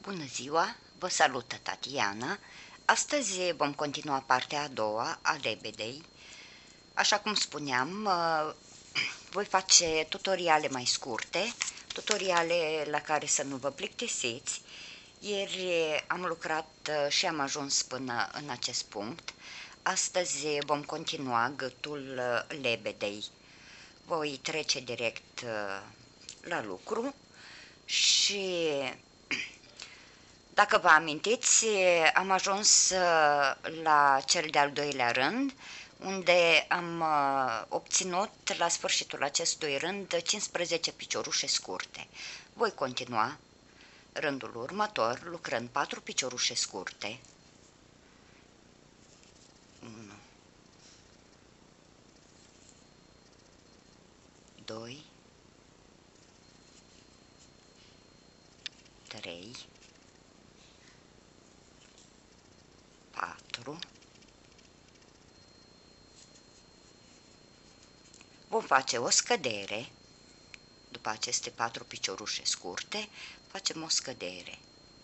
Bună ziua, vă salută Tatiana. Astăzi vom continua partea a doua a lebedei. Așa cum spuneam, voi face tutoriale mai scurte, tutoriale la care să nu vă plictisiți. Ieri am lucrat și am ajuns până în acest punct. Astăzi vom continua gâtul lebedei. Voi trece direct la lucru și dacă vă amintiți, am ajuns la cel de-al doilea rând, unde am obținut la sfârșitul acestui rând 15 piciorușe scurte. Voi continua rândul următor lucrând 4 piciorușe scurte. 1, 2, 3, 4. Vom face o scădere. După aceste 4 piciorușe scurte, facem o scădere.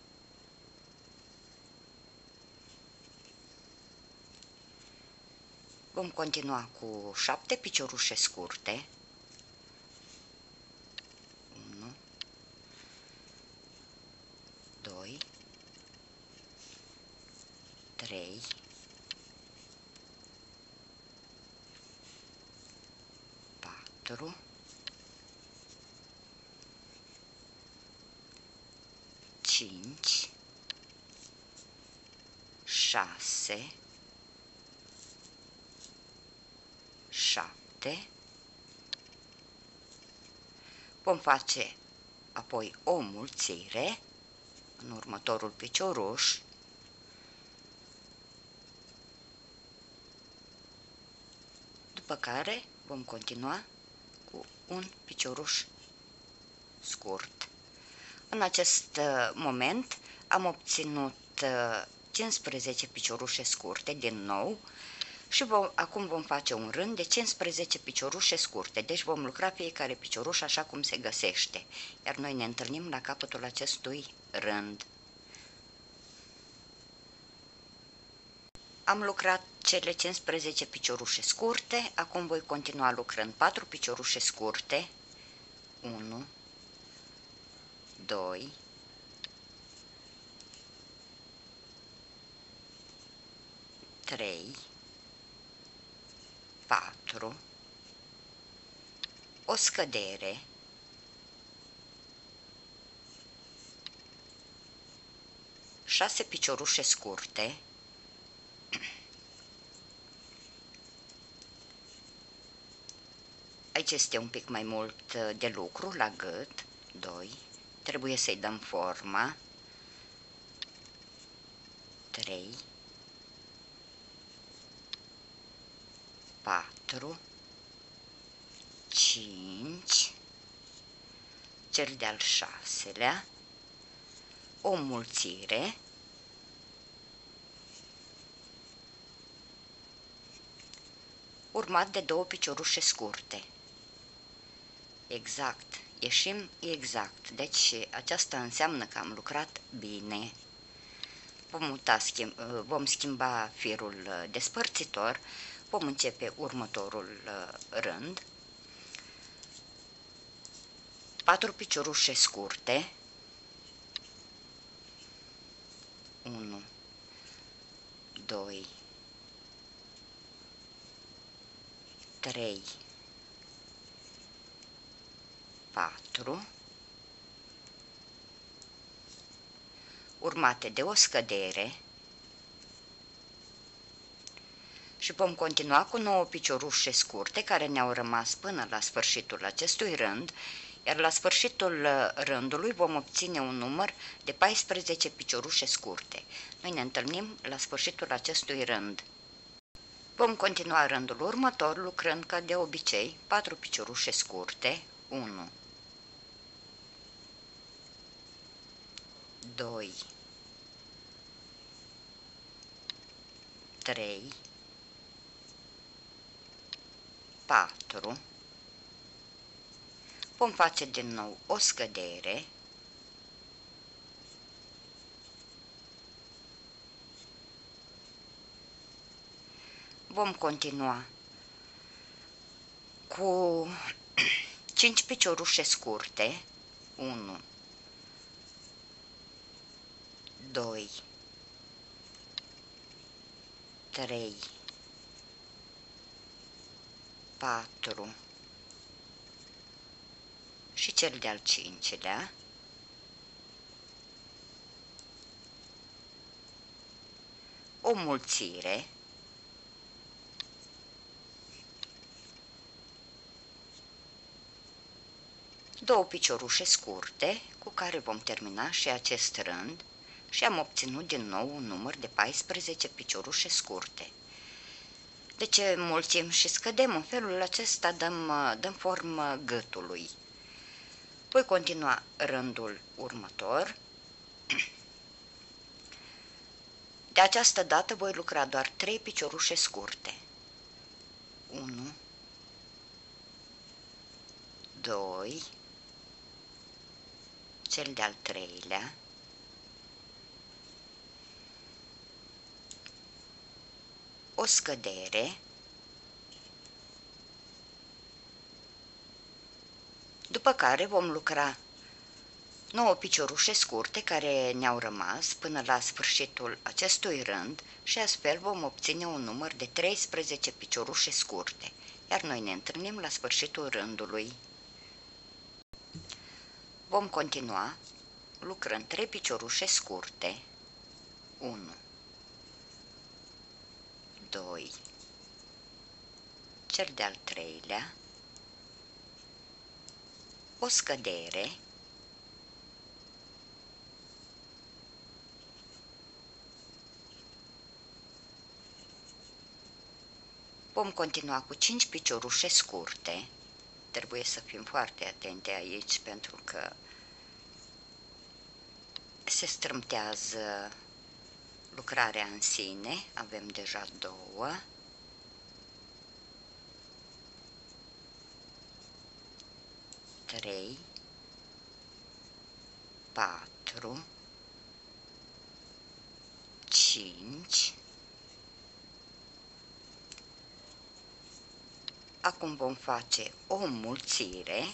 Vom continua cu 7 piciorușe scurte. 1, 2, 3, 4, 5, 6, 7. Vom face apoi o mulțire în următorul picioruș. După care vom continua cu un picioruș scurt. În acest moment am obținut 15 piciorușe scurte din nou și acum vom face un rând de 15 piciorușe scurte, deci vom lucra fiecare picioruș așa cum se găsește, iar noi ne întâlnim la capătul acestui rând. Am lucrat cele 15 piciorușe scurte, acum voi continua lucrând 4 piciorușe scurte. 1, 2, 3, 4, o scădere, 6 piciorușe scurte, aici este un pic mai mult de lucru la gât, 2, trebuie să-i dăm forma, 3, 4, 5, cel de-al 6-lea, o mulțire, urmat de 2 piciorușe scurte. Exact, ieșim exact, deci aceasta înseamnă că am lucrat bine. Vom schimba firul despărțitor, vom începe următorul rând. 4 piciorușe scurte, 1, 2, 3, 4, urmate de o scădere și vom continua cu 9 piciorușe scurte care ne-au rămas până la sfârșitul acestui rând, iar la sfârșitul rândului vom obține un număr de 14 piciorușe scurte. Noi ne întâlnim la sfârșitul acestui rând. Vom continua rândul următor lucrând ca de obicei 4 piciorușe scurte, 1, 2, 3, 4, vom face din nou o scădere, Vom continua cu 5 piciorușe scurte, 1, 2, 3, 4 și cel de-al 5-lea, o mulțire, două piciorușe scurte cu care vom termina și acest rând și am obținut din nou un număr de 14 piciorușe scurte. Deci mulțim și scădem, în felul acesta dăm formă gâtului. Voi continua rândul următor. De această dată voi lucra doar 3 piciorușe scurte. 1, 2, cel de-al 3-lea, o scădere, după care vom lucra 9 piciorușe scurte care ne-au rămas până la sfârșitul acestui rând și astfel vom obține un număr de 13 piciorușe scurte, iar noi ne întâlnim la sfârșitul rândului. Vom continua lucrând 3 piciorușe scurte, 1, 2, cel de-al 3-lea, o scădere, vom continua cu 5 piciorușe scurte. Trebuie să fim foarte atente aici pentru că se strâmtează lucrarea în sine. Avem deja 2, 3, 4, 5. Acum vom face o înmulțire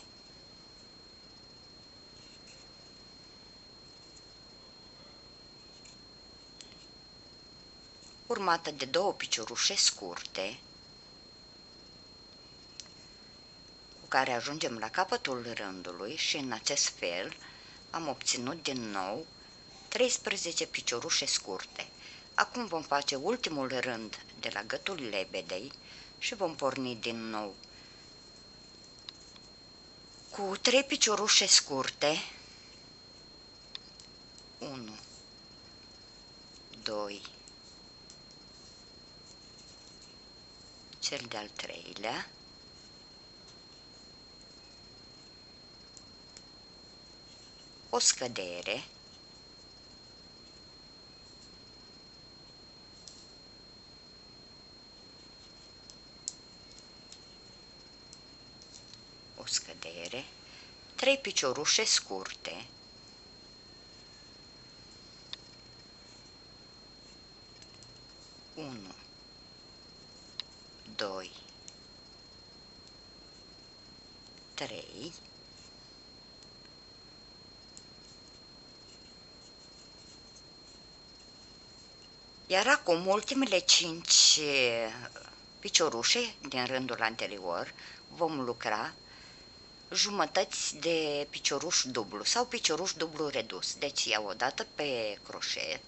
urmată de 2 piciorușe scurte cu care ajungem la capătul rândului și în acest fel am obținut din nou 13 piciorușe scurte. Acum vom face ultimul rând de la gâtul lebedei și vom porni din nou cu 3 piciorușe scurte, 1, 2, cel de-al 3-lea, o scădere, o scădere, 3 piciorușe scurte, 1, 2, 3, iar acum ultimele 5 piciorușe din rândul anterior vom lucra jumătăți de picioruș dublu sau picioruș dublu redus. Deci iau o dată pe croșet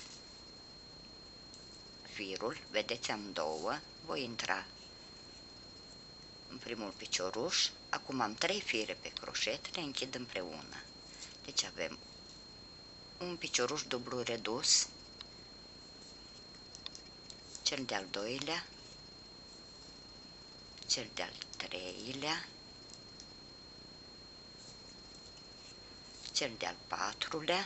firul, vedeți am 2, voi intra în primul picioruș, acum am 3 fire pe croșet, le închid împreună. Deci avem un picioruș dublu redus, cel de-al 2-lea, cel de-al 3-lea, cel de-al 4-lea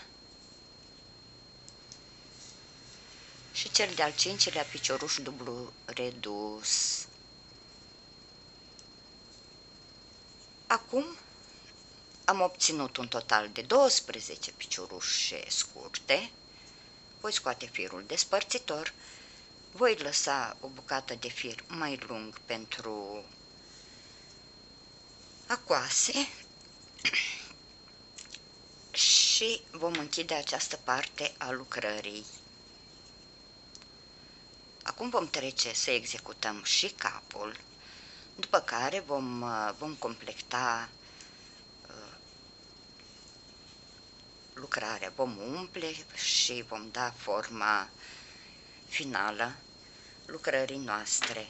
și cel de-al 5-lea picioruș dublu redus. Acum am obținut un total de 12 piciorușe scurte. Voi scoate firul despărțitor, Voi lăsa o bucată de fir mai lung pentru a coase și vom închide această parte a lucrării. Acum vom trece să executăm și capul, după care vom completa lucrarea, vom umple și vom da forma finală lucrării noastre.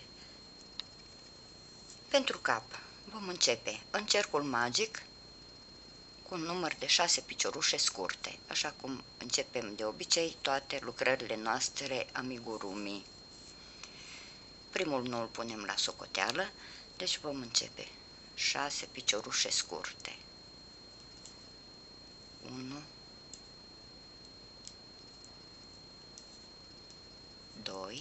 Pentru cap vom începe în cercul magic cu un număr de 6 piciorușe scurte, așa cum începem de obicei toate lucrările noastre amigurumi. Primul nu îl punem la socoteală, deci vom începe 6 piciorușe scurte. 1, 2,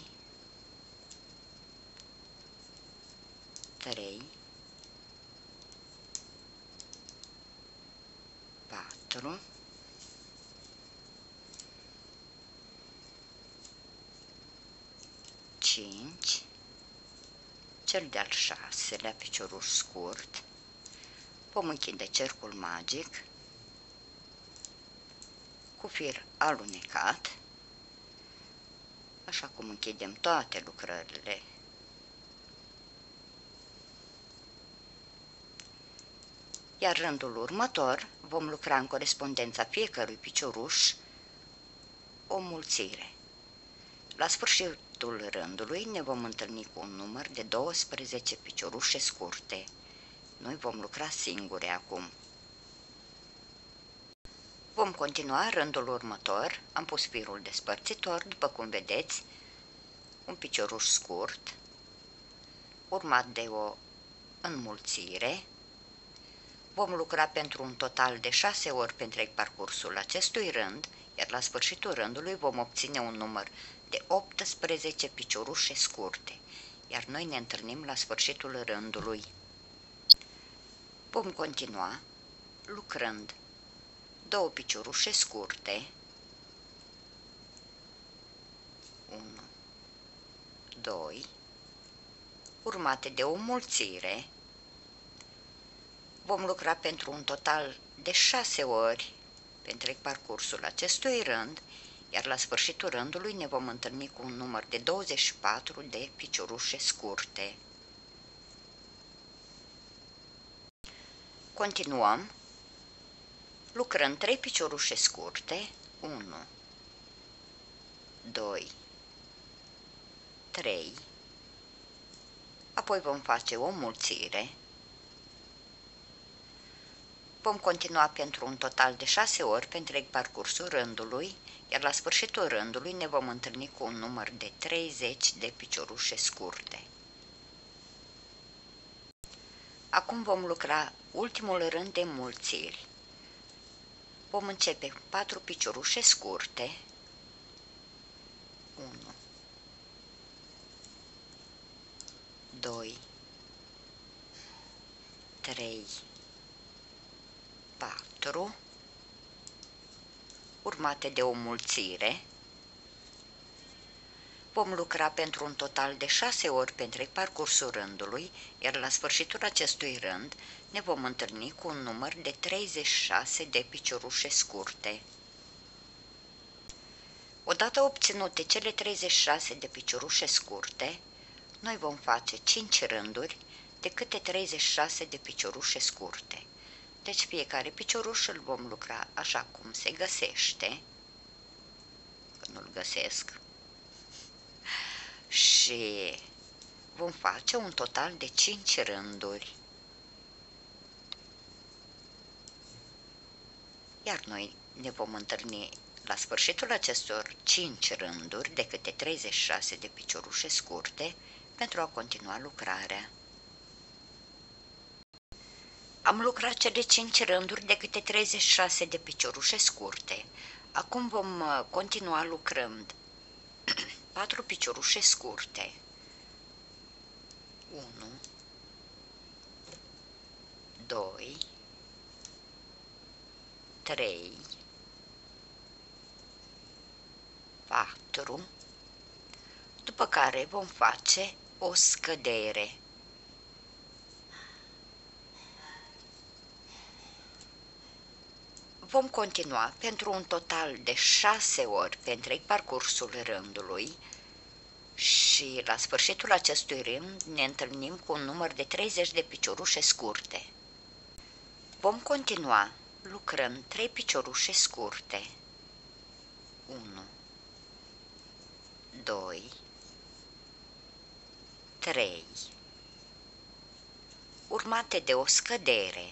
3, 4, 5, cel de-al 6-lea picioruș scurt, vom închide cercul magic cu fir alunecat, așa cum închidem toate lucrările. Iar rândul următor vom lucra în corespondența fiecărui picioruș o mulțire. La sfârșitul rândului ne vom întâlni cu un număr de 12 piciorușe scurte. Noi vom lucra singure acum. Vom continua rândul următor, am pus firul despărțitor, după cum vedeți, un picioruș scurt, urmat de o înmulțire. Vom lucra pentru un total de 6 ori pe întreg parcursul acestui rând, iar la sfârșitul rândului vom obține un număr de 18 piciorușe scurte, iar noi ne întâlnim la sfârșitul rândului. Vom continua lucrând 2 piciorușe scurte, 1, 2, urmate de o mulțire. Vom lucra pentru un total de 6 ori pe întreg parcursul acestui rând, iar la sfârșitul rândului ne vom întâlni cu un număr de 24 de piciorușe scurte. Continuăm lucrând 3 piciorușe scurte, 1, 2, 3, apoi vom face o mulțire. Vom continua pentru un total de 6 ori pe întreg parcursul rândului, iar la sfârșitul rândului ne vom întâlni cu un număr de 30 de piciorușe scurte. Acum vom lucra ultimul rând de mulțiri. Vom începe 4 piciorușe scurte, 1, 2, 3, 4, urmate de o mulțire. Vom lucra pentru un total de 6 ori pe întreg parcursul rândului, iar la sfârșitul acestui rând ne vom întâlni cu un număr de 36 de piciorușe scurte. Odată obținute cele 36 de piciorușe scurte, noi vom face 5 rânduri de câte 36 de piciorușe scurte. Deci fiecare picioruș îl vom lucra așa cum se găsește, că nu-l găsesc, și vom face un total de 5 rânduri. Iar noi ne vom întâlni la sfârșitul acestor 5 rânduri de câte 36 de piciorușe scurte pentru a continua lucrarea. Am lucrat cele 5 rânduri de câte 36 de piciorușe scurte. Acum vom continua lucrând 4 piciorușe scurte. 1, 2, 3, 4, după care vom face o scădere. Vom continua pentru un total de 6 ori pe întreg parcursul rândului și la sfârșitul acestui rând ne întâlnim cu un număr de 30 de piciorușe scurte. Vom continua lucrând 3 piciorușe scurte. 1, 2, 3, urmate de o scădere.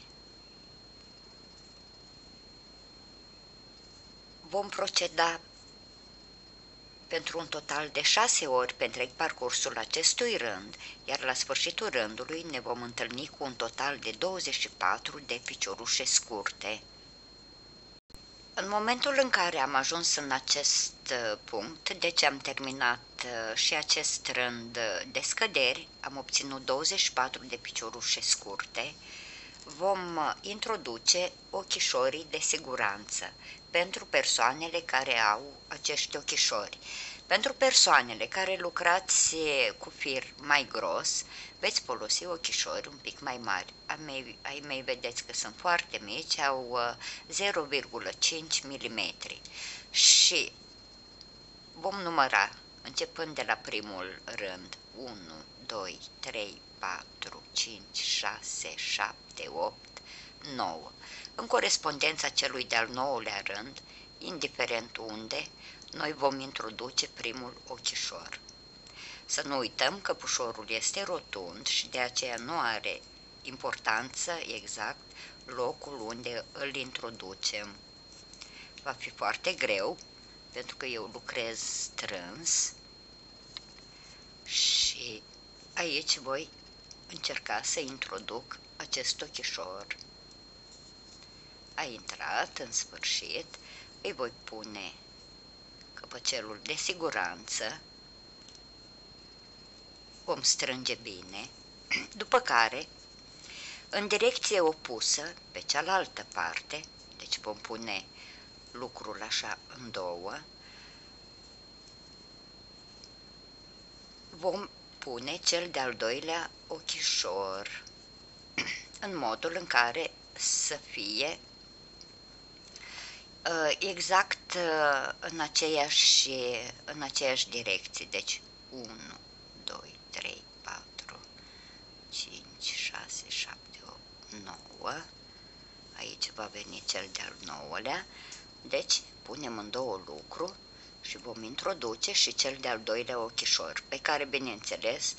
Vom proceda pentru un total de 6 ori pe întreg parcursul acestui rând, iar la sfârșitul rândului ne vom întâlni cu un total de 24 de piciorușe scurte. În momentul în care am ajuns în acest punct, deci am terminat și acest rând de scăderi, am obținut 24 de piciorușe scurte, vom introduce ochișorii de siguranță pentru persoanele care au acești ochișori. Pentru persoanele care lucrați cu fir mai gros, veți folosi ochișori un pic mai mari. Ai mei vedeți că sunt foarte mici, au 0,5 mm și vom număra începând de la primul rând 1, 2, 3, 4, 5, 6, 7, 8, 9. În corespondența celui de-al 9-lea rând, indiferent unde, noi vom introduce primul ochișor. Să nu uităm că pușorul este rotund și de aceea nu are importanță exact locul unde îl introducem. Va fi foarte greu, pentru că eu lucrez strâns și aici voi încerca să introduc acest ochișor. A intrat în sfârșit, îi voi pune căpăcelul de siguranță, vom strânge bine, după care, în direcție opusă, pe cealaltă parte, deci vom pune lucrul așa în două, vom pune cel de-al doilea ochișor în modul în care să fie exact în aceeași direcție. Deci 1, 2, 3, 4, 5, 6, 7, 8, 9. Aici va veni cel de-al 9-lea. Deci punem în două lucru și vom introduce și cel de-al doilea ochișor, pe care, bineînțeles,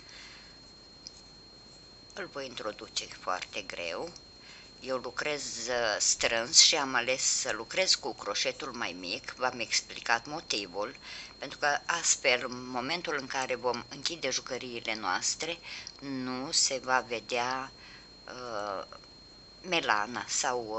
îl voi introduce foarte greu. Eu lucrez strâns și am ales să lucrez cu croșetul mai mic, v-am explicat motivul, pentru că astfel, în momentul în care vom închide jucăriile noastre, nu se va vedea melana sau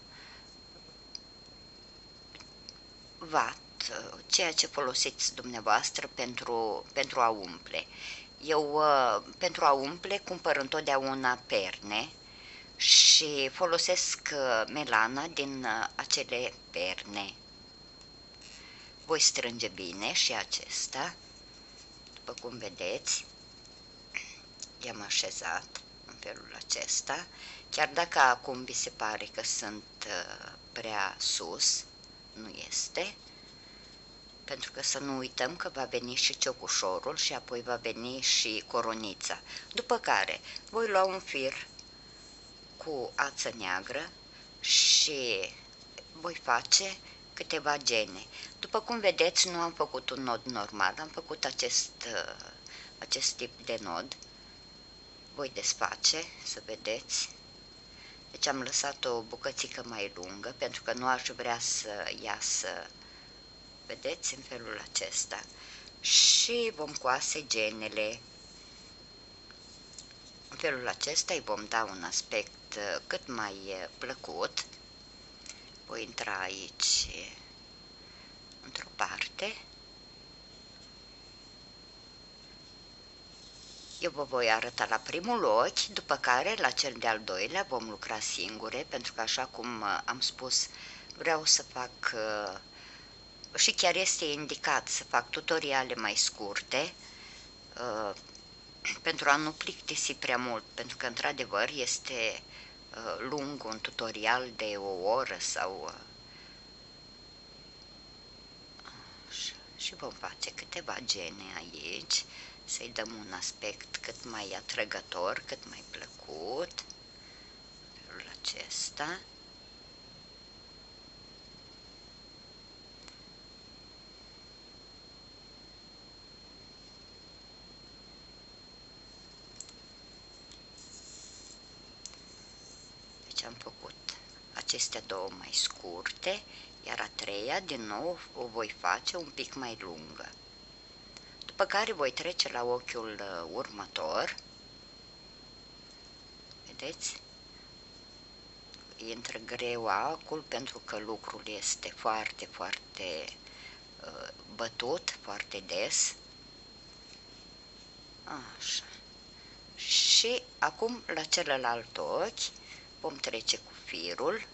vat, ceea ce folosiți dumneavoastră pentru a umple. Eu, pentru a umple, cumpăr întotdeauna perne și folosesc melana din acele perne. Voi strânge bine și acesta, după cum vedeți, i-am așezat în felul acesta, chiar dacă acum vi se pare că sunt prea sus, nu este, pentru că să nu uităm că va veni și ciocușorul și apoi va veni și coronița. După care voi lua un fir cu ață neagră și voi face câteva gene. După cum vedeți, nu am făcut un nod normal, am făcut acest tip de nod. Voi desface, să vedeți. Deci am lăsat o bucățică mai lungă, pentru că nu aș vrea să iasă, vedeți, în felul acesta. Și vom coase genele. În felul acesta îi vom da un aspect cât mai plăcut. Voi intra aici într-o parte. Eu vă voi arăta la primul ochi, după care la cel de-al doilea vom lucra singure, pentru că, așa cum am spus, vreau să fac și chiar este indicat să fac tutoriale mai scurte pentru a nu plictisi prea mult, pentru că într-adevăr este lung un tutorial de o oră sau și vom face câteva gene aici, să-i dăm un aspect cât mai atrăgător, cât mai plăcut, felul acesta. Deci am făcut acestea două mai scurte, iar a treia din nou o voi face un pic mai lungă. După care voi trece la ochiul următor. Vedeți? Intră greu acul pentru că lucrul este foarte, foarte bătut, foarte des. Așa. Și acum la celălalt ochi vom trece cu firul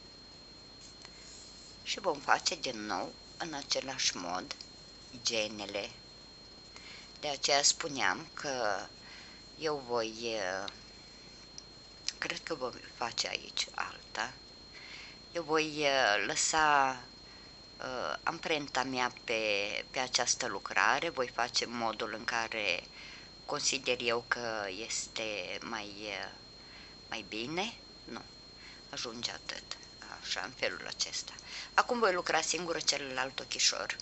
și vom face din nou în același mod genele. De aceea spuneam că eu voi, cred că voi face aici alta. Eu voi lăsa amprenta mea pe această lucrare, voi face modul în care consider eu că este mai bine. Nu, ajunge atât, așa, în felul acesta. Acum voi lucra singură celălalt ochișor.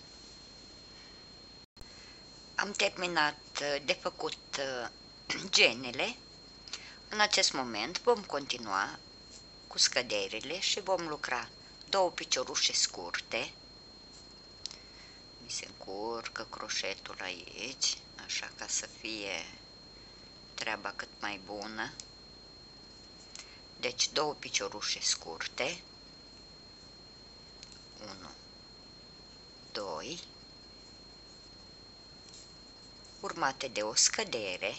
Am terminat de făcut genele. În acest moment vom continua cu scăderile și vom lucra două piciorușe scurte. Mi se încurcă croșetul aici, așa ca să fie treaba cât mai bună. Deci două piciorușe scurte, 1, 2, urmate de o scădere,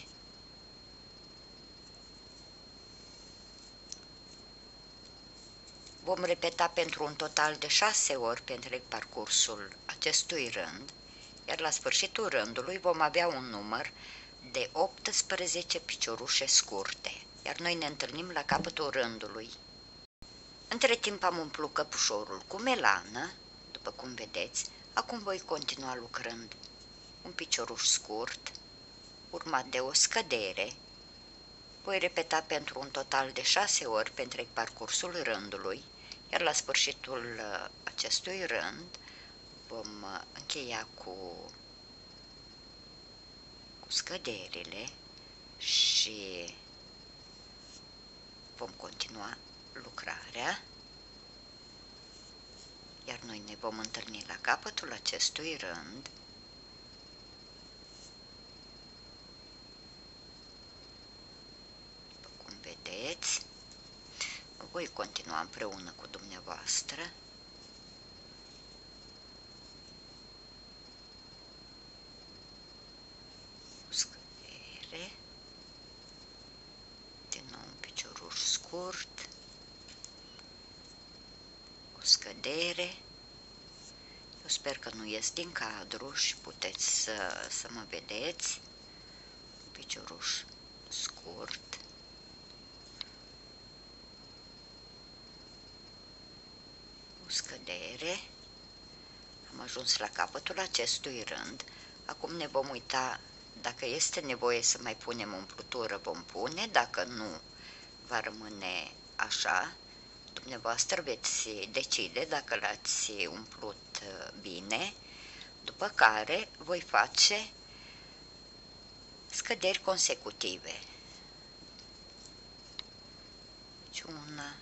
vom repeta pentru un total de 6 ori pe întreg parcursul acestui rând, iar la sfârșitul rândului vom avea un număr de 18 piciorușe scurte, iar noi ne întâlnim la capătul rândului. Între timp am umplut căpușorul cu melană, după cum vedeți. Acum voi continua lucrând un picioruș scurt, urmat de o scădere. Voi repeta pentru un total de 6 ori pe întreg parcursul rândului, iar la sfârșitul acestui rând vom încheia cu scăderile și vom continua lucrarea, iar noi ne vom întâlni la capătul acestui rând. După cum vedeți, voi continua împreună cu dumneavoastră. Scădere, din nou un picioruș scurt, o scădere. Eu sper că nu ies din cadru și puteți să mă vedeți. Un picioruș scurt, o scădere. Am ajuns la capătul acestui rând. Acum ne vom uita, dacă este nevoie să mai punem umplutură, vom pune, dacă nu, va rămâne așa. Dumneavoastră veți decide dacă l-ați umplut bine, după care voi face scăderi consecutive. Deci una,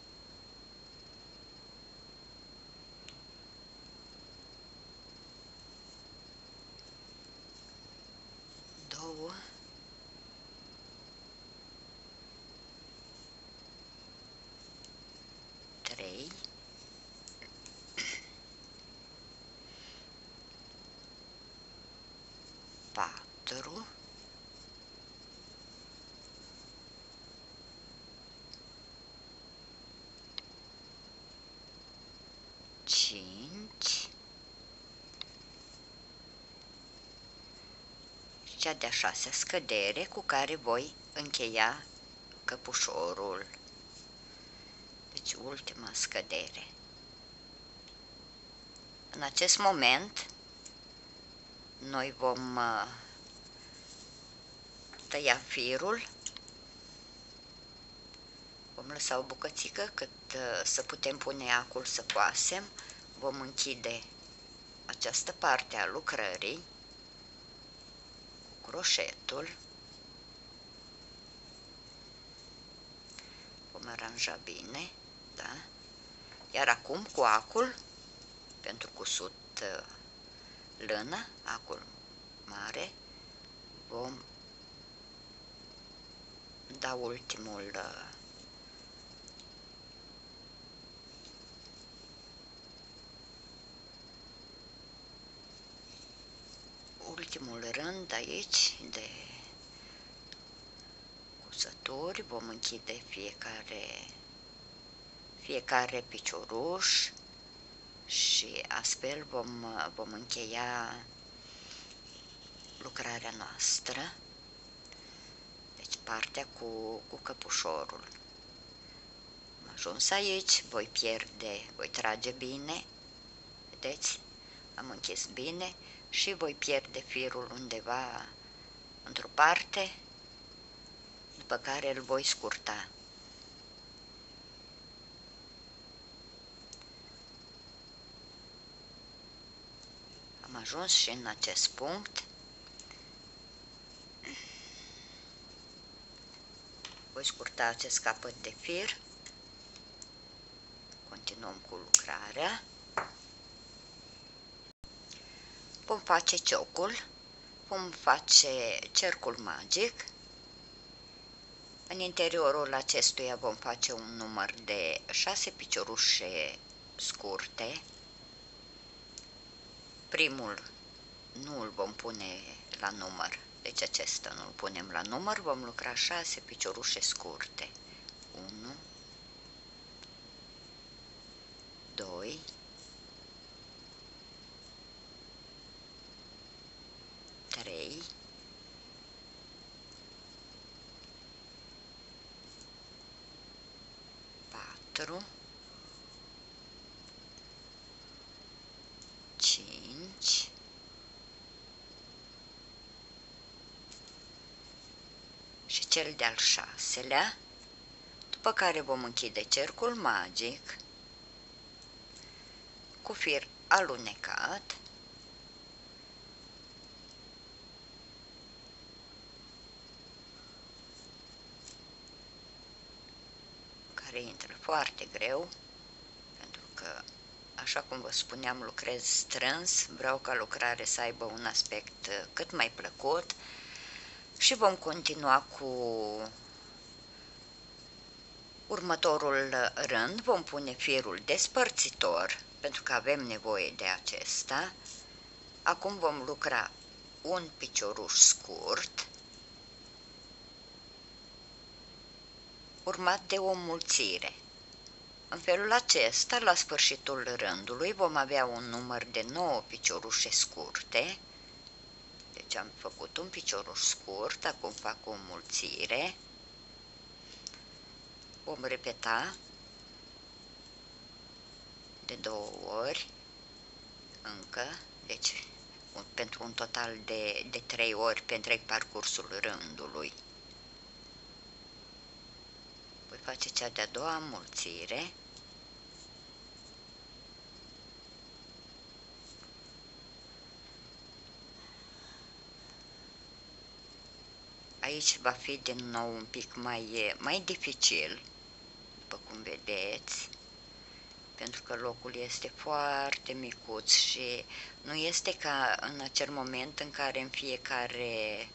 două, trei, 4, 5, cea de-a 6-a scădere cu care voi încheia căpușorul. Deci ultima scădere. În acest moment noi vom tăia firul, vom lăsa o bucățică cât să putem pune acul să coasem, vom închide această parte a lucrării cu croșetul, vom aranja bine, da? Iar acum cu acul, pentru cusut lână, acul mare, vom da ultimul rând aici de cusături, vom închide fiecare picioruș și astfel vom încheia lucrarea noastră, deci partea cu căpușorul. Am ajuns aici, voi trage bine, vedeți, am închis bine și voi pierde firul undeva într-o parte, după care îl voi scurta. Am ajuns și în acest punct. Voi scurta acest capăt de fir. Continuăm cu lucrarea. Vom face ciocul, vom face cercul magic. În interiorul acestuia vom face un număr de 6 piciorușe scurte. Primul nu îl vom pune la număr, deci acesta nu îl punem la număr, vom lucra 6 piciorușe scurte. 1, 2, 3, 4, 5, și cel de-al 6-lea, după care vom închide cercul magic cu fir alunecat, care intră foarte greu, pentru că, așa cum vă spuneam, lucrez strâns, vreau ca lucrarea să aibă un aspect cât mai plăcut și vom continua cu următorul rând. Vom pune firul despărțitor, pentru că avem nevoie de acesta. Acum vom lucra un picioruș scurt, urmat de o mulțire. În felul acesta, la sfârșitul rândului, vom avea un număr de 9 piciorușe scurte. Deci am făcut un picioruș scurt, acum fac o mulțire. Vom repeta de 2 ori încă, deci pentru un total de 3 ori pe întreg parcursul rândului. Voi face cea de-a doua mulțire. Aici va fi din nou un pic mai dificil, după cum vedeți, pentru că locul este foarte micuț și nu este ca în acel moment în care în fiecare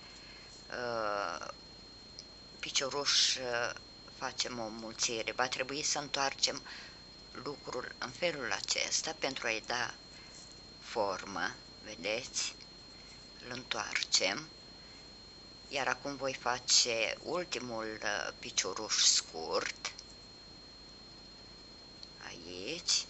picioruș facem o mulțire. Va trebui să întoarcem lucrul în felul acesta pentru a-i da formă, vedeți? Îl întoarcem. Iar acum voi face ultimul picioruș scurt, aici,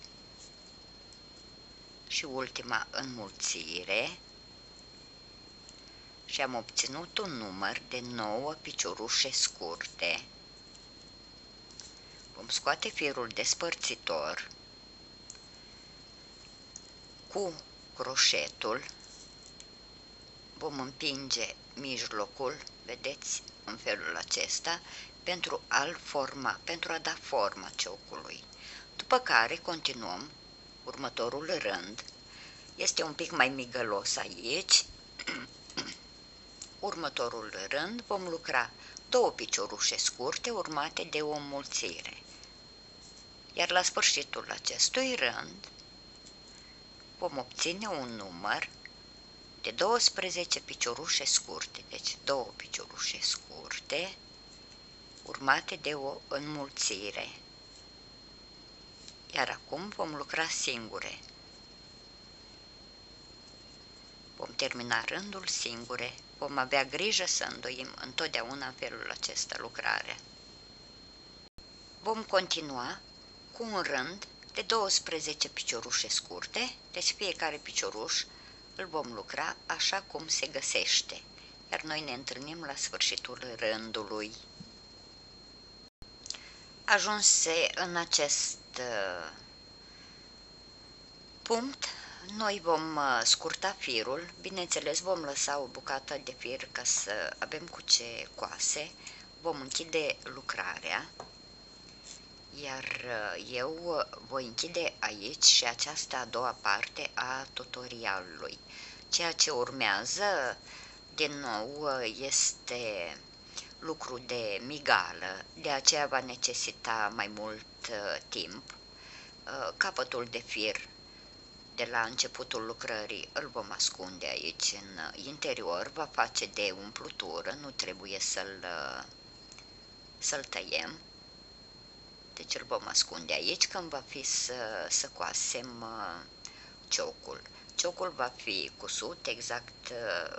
și ultima înmulțire și am obținut un număr de 9 piciorușe scurte. Vom scoate firul despărțitor cu croșetul, vom împinge mijlocul, vedeți, în felul acesta, pentru a da forma ciocului. După care continuăm următorul rând. Este un pic mai migălos aici. Următorul rând vom lucra 2 piciorușe scurte urmate de o înmulțire. Iar la sfârșitul acestui rând vom obține un număr de 12 piciorușe scurte, deci 2 piciorușe scurte urmate de o înmulțire. Iar acum vom lucra singure. Vom termina rândul singure, vom avea grijă să îndoim întotdeauna în felul acesta lucrarea. Vom continua cu un rând de 12 piciorușe scurte, deci fiecare picioruș îl vom lucra așa cum se găsește, iar noi ne întâlnim la sfârșitul rândului. Ajunse în acest punct, noi vom scurta firul, bineînțeles vom lăsa o bucată de fir ca să avem cu ce coase, vom închide lucrarea, iar eu voi închide aici și această a doua parte a tutorialului. Ceea ce urmează, din nou, este lucru de migală, de aceea va necesita mai mult timp. Capătul de fir de la începutul lucrării îl vom ascunde aici în interior, va face de umplutură, nu trebuie să-l tăiem. Deci îl vom ascunde aici când va fi să coasem ciocul. Ciocul va fi cusut exact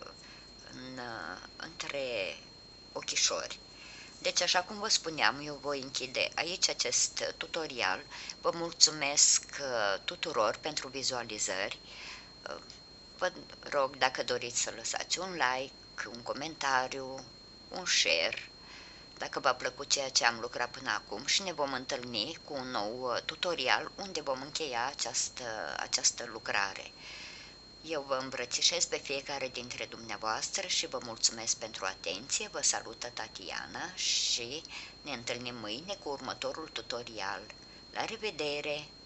între ochișori. Deci, așa cum vă spuneam, eu voi închide aici acest tutorial. Vă mulțumesc tuturor pentru vizualizări. Vă rog, dacă doriți să lăsați un like, un comentariu, un share, dacă v-a plăcut ceea ce am lucrat până acum, și ne vom întâlni cu un nou tutorial unde vom încheia această lucrare. Eu vă îmbrățișez pe fiecare dintre dumneavoastră și vă mulțumesc pentru atenție, vă salută Tatiana și ne întâlnim mâine cu următorul tutorial. La revedere!